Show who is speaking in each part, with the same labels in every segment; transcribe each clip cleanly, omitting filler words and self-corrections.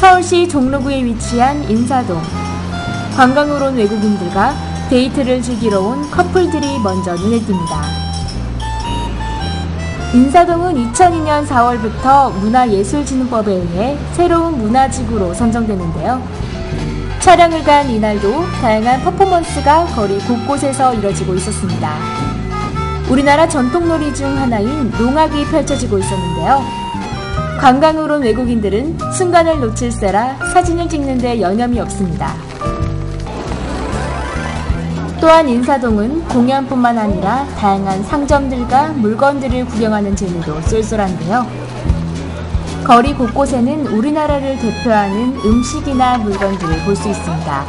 Speaker 1: 서울시 종로구에 위치한 인사동. 관광으로 온 외국인들과 데이트를 즐기러 온 커플들이 먼저 눈에 띕니다. 인사동은 2002년 4월부터 문화예술진흥법에 의해 새로운 문화지구로 선정되는데요. 촬영을 간 이날도 다양한 퍼포먼스가 거리 곳곳에서 이뤄지고 있었습니다. 우리나라 전통놀이 중 하나인 농악이 펼쳐지고 있었는데요. 관광으로 온 외국인들은 순간을 놓칠세라 사진을 찍는 데 여념이 없습니다. 또한 인사동은 공연뿐만 아니라 다양한 상점들과 물건들을 구경하는 재미도 쏠쏠한데요. 거리 곳곳에는 우리나라를 대표하는 음식이나 물건들을 볼 수 있습니다.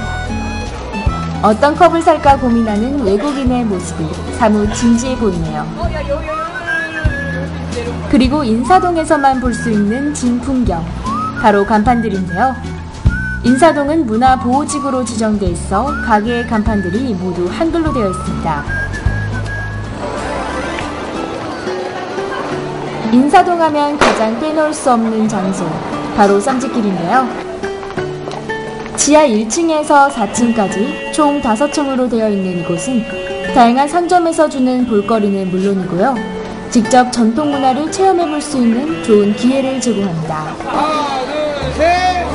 Speaker 1: 어떤 컵을 살까 고민하는 외국인의 모습이 사뭇 진지해 보이네요. 그리고 인사동에서만 볼 수 있는 진풍경, 바로 간판들인데요. 인사동은 문화보호지구로 지정돼 있어 가게의 간판들이 모두 한글로 되어 있습니다. 인사동 하면 가장 빼놓을 수 없는 장소, 바로 쌈짓길인데요. 지하 1층에서 4층까지 총 5층으로 되어 있는 이곳은 다양한 상점에서 주는 볼거리는 물론이고요. 직접 전통 문화를 체험해 볼 수 있는 좋은 기회를 제공합니다.
Speaker 2: 하나, 둘, 셋!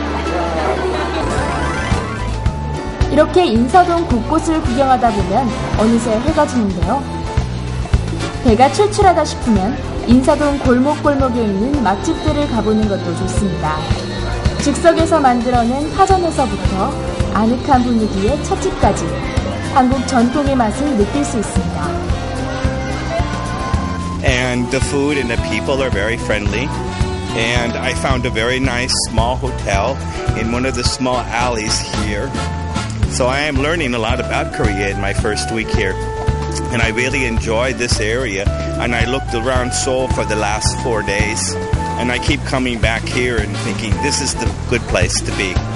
Speaker 1: 이렇게 인사동 곳곳을 구경하다 보면 어느새 해가 지는데요. 배가 출출하다 싶으면 인사동 골목골목에 있는 맛집들을 가보는 것도 좋습니다. 즉석에서 만들어낸 파전에서부터 아늑한 분위기의 찻집까지 한국 전통의 맛을 느낄 수 있습니다.
Speaker 3: And the food and the people are very friendly. And I found a very nice small hotel in one of the small alleys here. So I am learning a lot about Korea in my first week here. And I really enjoyed this area. And I looked around Seoul for the last 4 days. And I keep coming back here and thinking this is the good place to be.